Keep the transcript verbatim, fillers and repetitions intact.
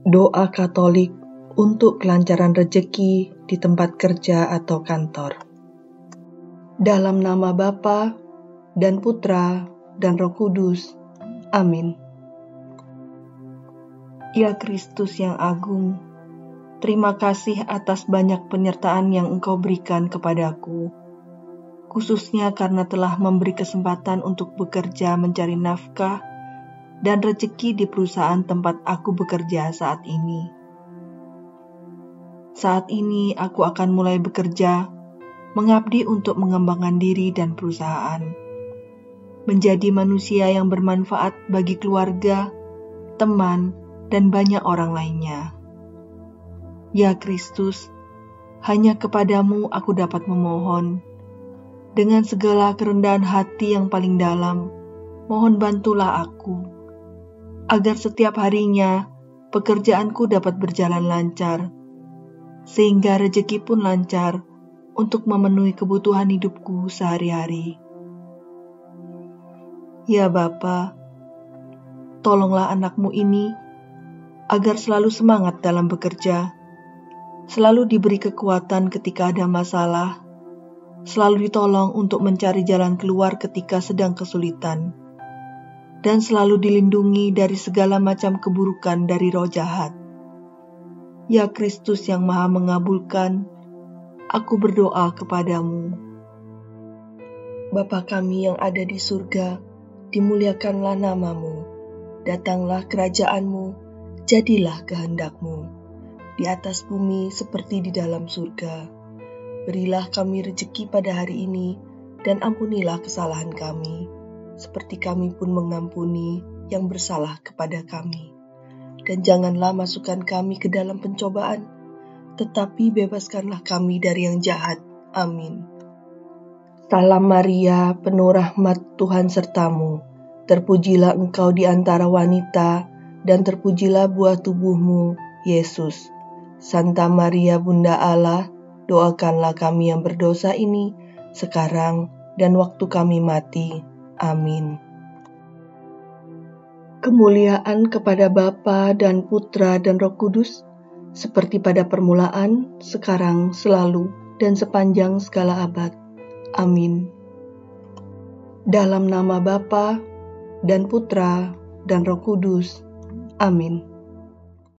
Doa Katolik untuk kelancaran rejeki di tempat kerja atau kantor. Dalam nama Bapa dan Putra dan Roh Kudus. Amin. Ya Kristus yang agung, terima kasih atas banyak penyertaan yang Engkau berikan kepadaku, khususnya karena telah memberi kesempatan untuk bekerja mencari nafkah dan rejeki di perusahaan tempat aku bekerja saat ini. Saat ini aku akan mulai bekerja, mengabdi untuk mengembangkan diri dan perusahaan, menjadi manusia yang bermanfaat bagi keluarga, teman, dan banyak orang lainnya. Ya Kristus, hanya kepadamu aku dapat memohon. Dengan segala kerendahan hati yang paling dalam, mohon bantulah aku, agar setiap harinya pekerjaanku dapat berjalan lancar, sehingga rezeki pun lancar untuk memenuhi kebutuhan hidupku sehari-hari. Ya Bapa, tolonglah anakmu ini agar selalu semangat dalam bekerja, selalu diberi kekuatan ketika ada masalah, selalu ditolong untuk mencari jalan keluar ketika sedang kesulitan, dan selalu dilindungi dari segala macam keburukan dari roh jahat. Ya Kristus yang Maha Mengabulkan, aku berdoa kepadamu. Bapa kami yang ada di surga, dimuliakanlah namamu, datanglah kerajaanmu, jadilah kehendakmu, di atas bumi seperti di dalam surga. Berilah kami rejeki pada hari ini, dan ampunilah kesalahan kami, seperti kami pun mengampuni yang bersalah kepada kami. Dan janganlah masukkan kami ke dalam pencobaan, tetapi bebaskanlah kami dari yang jahat. Amin. Salam Maria, penuh rahmat, Tuhan sertamu. Terpujilah engkau di antara wanita, dan terpujilah buah tubuhmu, Yesus. Santa Maria Bunda Allah, doakanlah kami yang berdosa ini, sekarang dan waktu kami mati. Amin. Kemuliaan kepada Bapa dan Putra dan Roh Kudus, seperti pada permulaan, sekarang, selalu, dan sepanjang segala abad. Amin. Dalam nama Bapa dan Putra dan Roh Kudus. Amin.